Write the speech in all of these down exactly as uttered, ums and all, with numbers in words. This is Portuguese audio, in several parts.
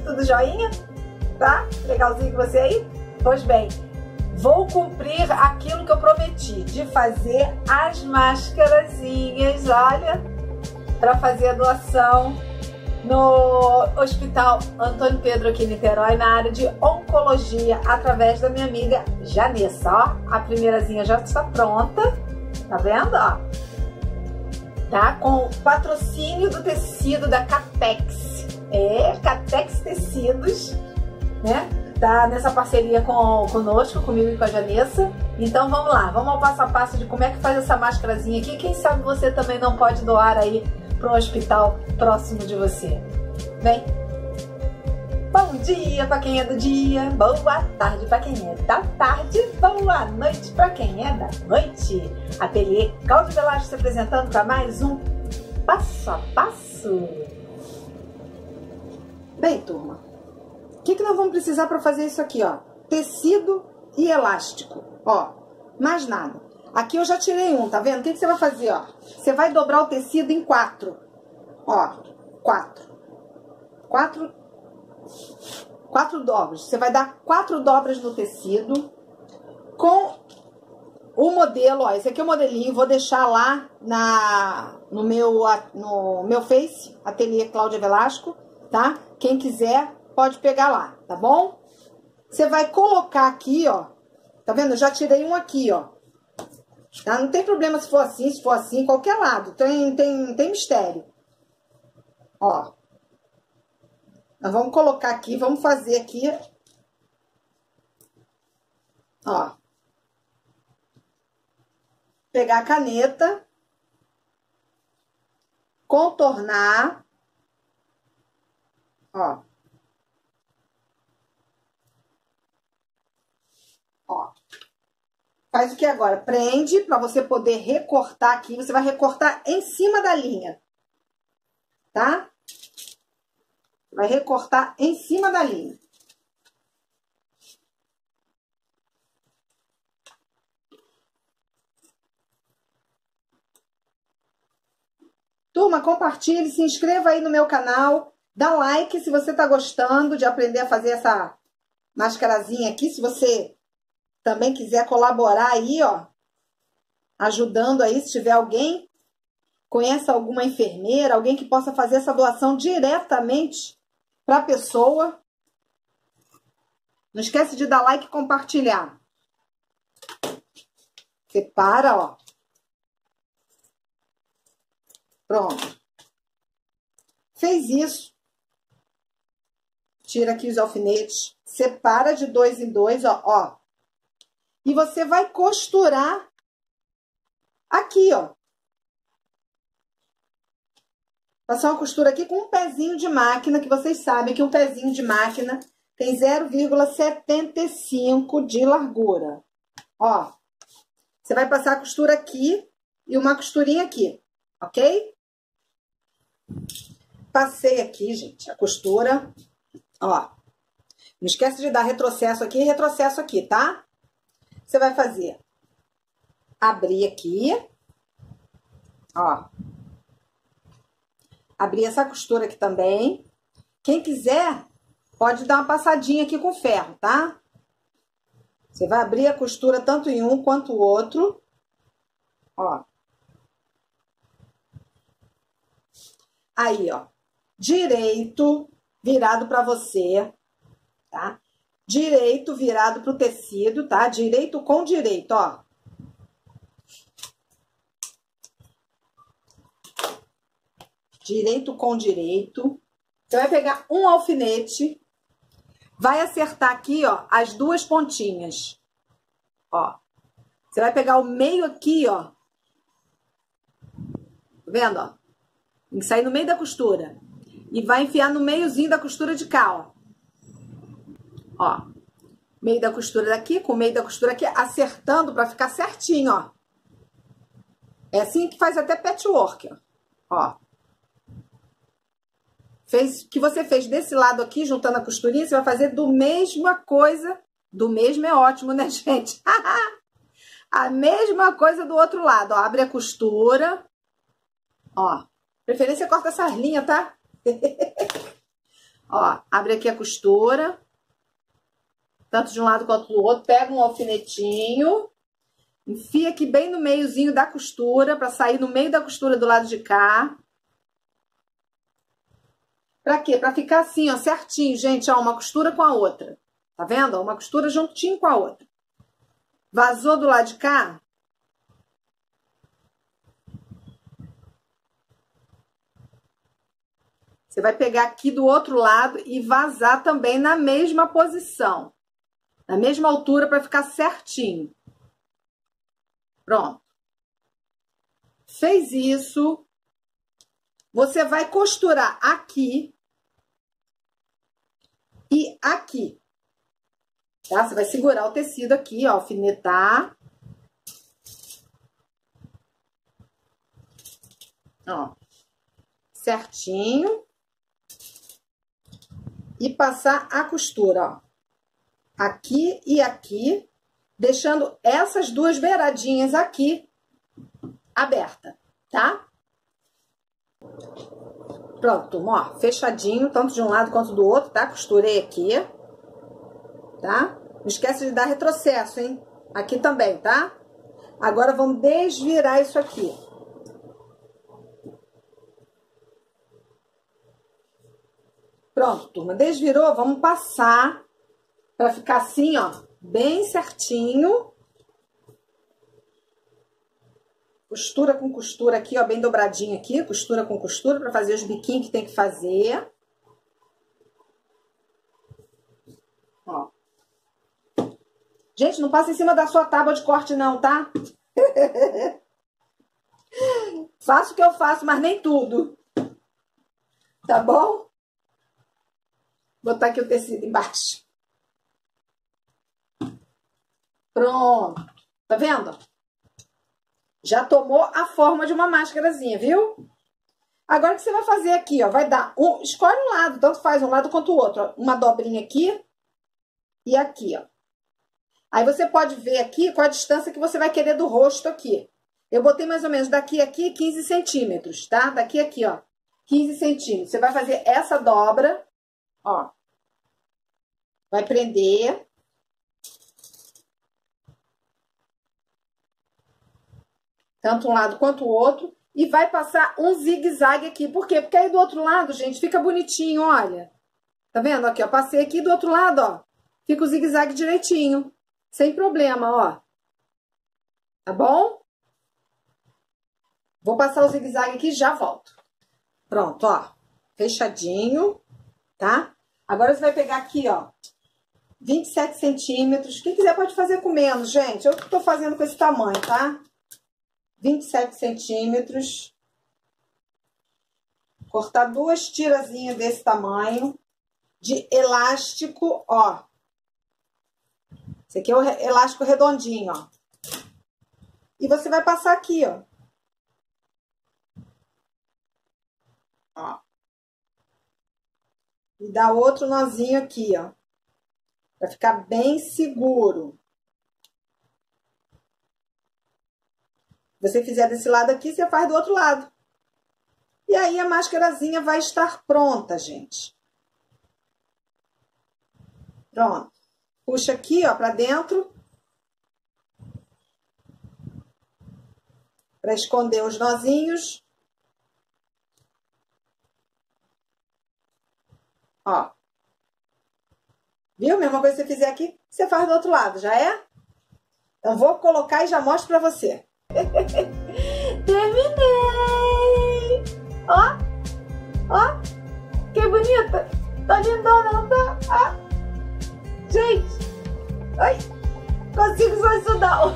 Tudo joinha? Tá? Legalzinho com você aí? Pois bem, vou cumprir aquilo que eu prometi, de fazer as máscarazinhas, olha, para fazer a doação no Hospital Antônio Pedro aqui em Niterói, na área de oncologia, através da minha amiga Janessa, ó. A primeirazinha já está pronta, tá vendo, ó? Tá? Com o patrocínio do tecido da Catex, é, Catex Tecidos, né? Tá nessa parceria com, conosco, comigo e com a Janessa. Então vamos lá, vamos ao passo a passo de como é que faz essa máscarazinha aqui. Quem sabe você também não pode doar aí para um hospital próximo de você. Vem! Bom dia para quem é do dia, boa tarde para quem é da tarde, boa noite para quem é da noite. Ateliê Cláudia Velasco se apresentando para mais um Passo a Passo. Bem, turma, o que, que nós vamos precisar para fazer isso aqui, ó? Tecido e elástico, ó, mais nada. Aqui eu já tirei um, tá vendo? O que, que você vai fazer, ó? Você vai dobrar o tecido em quatro, ó, quatro, quatro, quatro dobras. Você vai dar quatro dobras no tecido com o modelo, ó, esse aqui é o modelinho, vou deixar lá na, no, meu, no meu Face, Ateliê Cláudia Velasco, tá? Quem quiser pode pegar lá, tá bom? Você vai colocar aqui, ó, tá vendo? Eu já tirei um aqui, ó. Tá? Não tem problema se for assim, se for assim, qualquer lado. Tem, tem, tem mistério. Ó. Nós vamos colocar aqui, vamos fazer aqui. Ó. Pegar a caneta. Contornar. Ó. Ó. Faz o que agora? Prende para você poder recortar aqui. Você vai recortar em cima da linha. Tá? Vai recortar em cima da linha. Turma, compartilhe, se inscreva aí no meu canal. Dá like se você tá gostando de aprender a fazer essa mascarazinha aqui. Se você também quiser colaborar aí, ó, ajudando aí, se tiver alguém, conhece alguma enfermeira, alguém que possa fazer essa doação diretamente para a pessoa. Não esquece de dar like e compartilhar. Separa, ó. Pronto. Fez isso. Tira aqui os alfinetes. Separa de dois em dois, ó, ó. E você vai costurar aqui, ó. Passar uma costura aqui com um pezinho de máquina, que vocês sabem que um pezinho de máquina tem zero vírgula setenta e cinco de largura. Ó. Você vai passar a costura aqui e uma costurinha aqui, ok? Passei aqui, gente, a costura. Ó. Não esquece de dar retrocesso aqui e retrocesso aqui, tá? Você vai fazer, abrir aqui, ó, abrir essa costura aqui também. Quem quiser, pode dar uma passadinha aqui com ferro, tá? Você vai abrir a costura tanto em um quanto o outro, ó. Aí, ó, direito virado pra você, tá? Direito virado pro tecido, tá? Direito com direito, ó. Direito com direito. Você vai pegar um alfinete, vai acertar aqui, ó, as duas pontinhas. Ó. Você vai pegar o meio aqui, ó. Tá vendo, ó? Tem que sair no meio da costura. E vai enfiar no meiozinho da costura de cá, ó. Ó, meio da costura daqui com o meio da costura aqui, acertando pra ficar certinho, ó. É assim que faz até patchwork, ó. Ó. Fez o que você fez desse lado aqui, juntando a costurinha, você vai fazer do mesma coisa. Do mesmo é ótimo, né, gente? A mesma coisa do outro lado, ó. Abre a costura. Ó. Preferência corta essas linhas, tá? Ó, abre aqui a costura. Tanto de um lado quanto do outro. Pega um alfinetinho. Enfia aqui bem no meiozinho da costura, pra sair no meio da costura do lado de cá. Pra quê? Pra ficar assim, ó, certinho, gente, ó, uma costura com a outra. Tá vendo? Uma costura juntinho com a outra. Vazou do lado de cá? Você vai pegar aqui do outro lado e vazar também na mesma posição. Na mesma altura para ficar certinho. Pronto. Fez isso. Você vai costurar aqui e aqui. Tá? Você vai segurar o tecido aqui, ó, alfinetar. Ó. Certinho. E passar a costura, ó. Aqui e aqui, deixando essas duas beiradinhas aqui aberta, tá? Pronto, ó, fechadinho, tanto de um lado quanto do outro, tá? Costurei aqui, tá? Não esquece de dar retrocesso, hein? Aqui também, tá? Agora, vamos desvirar isso aqui. Pronto, turma, desvirou, vamos passar pra ficar assim, ó, bem certinho. Costura com costura aqui, ó, bem dobradinho aqui, costura com costura pra fazer os biquinhos que tem que fazer. Ó. Gente, não passa em cima da sua tábua de corte não, tá? Faço o que eu faço, mas nem tudo. Tá bom? Vou botar aqui o tecido embaixo. Pronto. Tá vendo? Já tomou a forma de uma máscarazinha, viu? Agora o que você vai fazer aqui, ó, vai dar um, escolhe um lado, tanto faz um lado quanto o outro, ó, uma dobrinha aqui e aqui, ó. Aí você pode ver aqui qual a distância que você vai querer do rosto aqui. Eu botei mais ou menos daqui a aqui quinze centímetros, tá? Daqui a aqui, ó, quinze centímetros. Você vai fazer essa dobra, ó. Vai prender. Tanto um lado quanto o outro. E vai passar um zigue-zague aqui. Por quê? Porque aí do outro lado, gente, fica bonitinho, olha. Tá vendo? Aqui, ó. Passei aqui do outro lado, ó. Fica o zigue-zague direitinho. Sem problema, ó. Tá bom? Vou passar o zigue-zague aqui e já volto. Pronto, ó. Fechadinho, tá? Agora você vai pegar aqui, ó. vinte e sete centímetros. Quem quiser pode fazer com menos, gente. Eu que tô fazendo com esse tamanho, tá? vinte e sete centímetros. Cortar duas tirazinhas desse tamanho. De elástico, ó. Esse aqui é o elástico redondinho, ó. E você vai passar aqui, ó. Ó. E dá outro nozinho aqui, ó. Pra ficar bem seguro. Se você fizer desse lado aqui, você faz do outro lado. E aí, a máscarazinha vai estar pronta, gente. Pronto. Puxa aqui, ó, pra dentro. Pra esconder os nozinhos. Ó. Viu? Mesma coisa que você fizer aqui, você faz do outro lado, já é? Então, vou colocar e já mostro pra você. Terminei! Ó! Ó! Que bonita! Tá lindona, não tá? Ah. Gente! Ai! Consigo só isso não!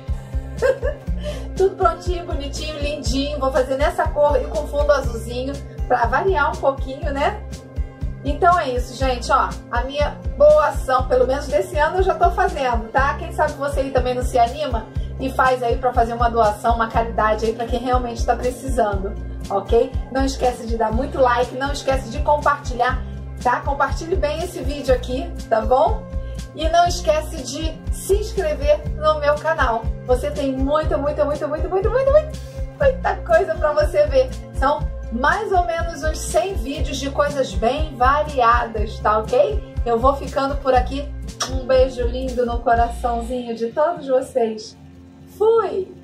Tudo prontinho, bonitinho, lindinho. Vou fazer nessa cor e com fundo azulzinho pra variar um pouquinho, né? Então é isso, gente, ó. A minha boa ação, pelo menos desse ano, eu já tô fazendo, tá? Quem sabe você aí também não se anima e faz aí pra fazer uma doação, uma caridade aí pra quem realmente tá precisando, ok? Não esquece de dar muito like, não esquece de compartilhar, tá? Compartilhe bem esse vídeo aqui, tá bom? E não esquece de se inscrever no meu canal. Você tem muita, muita, muita, muita, muita, muita, muita, muita coisa pra você ver. São mais ou menos uns cem vídeos de coisas bem variadas, tá ok? Eu vou ficando por aqui. Um beijo lindo no coraçãozinho de todos vocês. Fui!